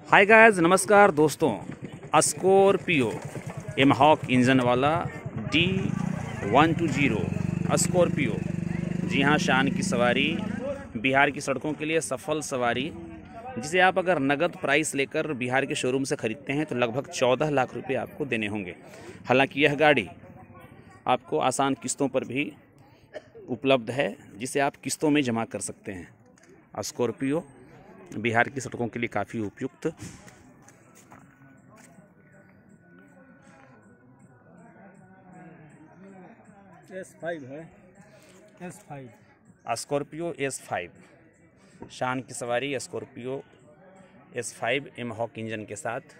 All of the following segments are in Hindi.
हाय गाइस, नमस्कार दोस्तों। स्कॉर्पियो एमहॉक इंजन वाला D120 स्कॉर्पियो, जी हाँ, शान की सवारी, बिहार की सड़कों के लिए सफल सवारी, जिसे आप अगर नगद प्राइस लेकर बिहार के शोरूम से ख़रीदते हैं तो लगभग 14 लाख रुपए आपको देने होंगे। हालांकि यह गाड़ी आपको आसान किस्तों पर भी उपलब्ध है, जिसे आप किस्तों में जमा कर सकते हैं। स्कॉर्पियो बिहार की सड़कों के लिए काफ़ी उपयुक्त। S5 है। S5 स्कॉर्पियो S5 शान की सवारी, स्कॉर्पियो S5 एमहॉक इंजन के साथ।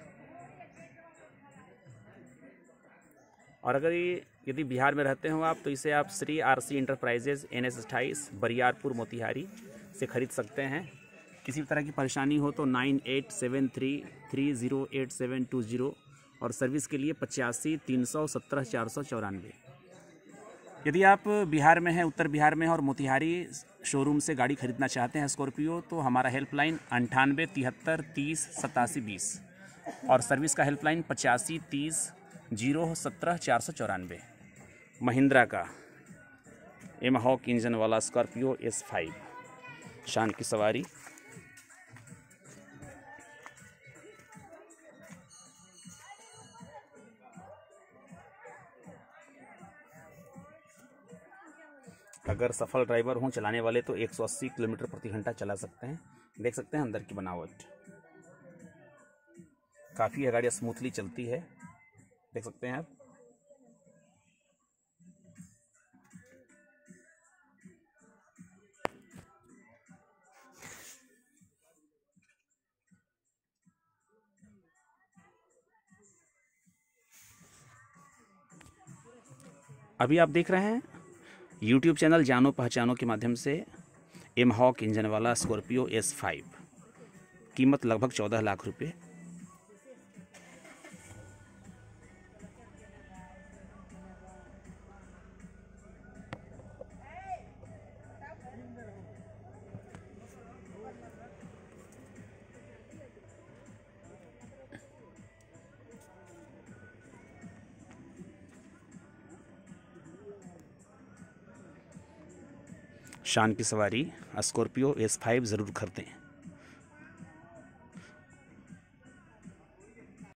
और अगर यदि बिहार में रहते हो आप तो इसे आप Shri RC enterprises NS28 Bariarpur Motihari से ख़रीद सकते हैं। किसी भी तरह की परेशानी हो तो 9873308720 और सर्विस के लिए 85 317 494। यदि आप बिहार में हैं, उत्तर बिहार में हैं और मोतिहारी शोरूम से गाड़ी खरीदना चाहते हैं स्कॉर्पियो, तो हमारा हेल्पलाइन 98 73 30 87 20 और सर्विस का हेल्पलाइन 85 30 017 494। महिंद्रा का एमहॉक इंजन वाला स्कॉर्पियो S5 शान की सवारी। अगर सफल ड्राइवर हों, चलाने वाले, तो 180 किलोमीटर प्रति घंटा चला सकते हैं। देख सकते हैं अंदर की बनावट, काफ़ी यह गाड़ी स्मूथली चलती है, देख सकते हैं आप। अभी आप देख रहे हैं YouTube चैनल जानो पहचानो के माध्यम से एमहॉक इंजन वाला स्कॉर्पियो S5, कीमत लगभग 14 लाख रुपए। शान की सवारी स्कॉर्पियो S5 ज़रूर खरीदें।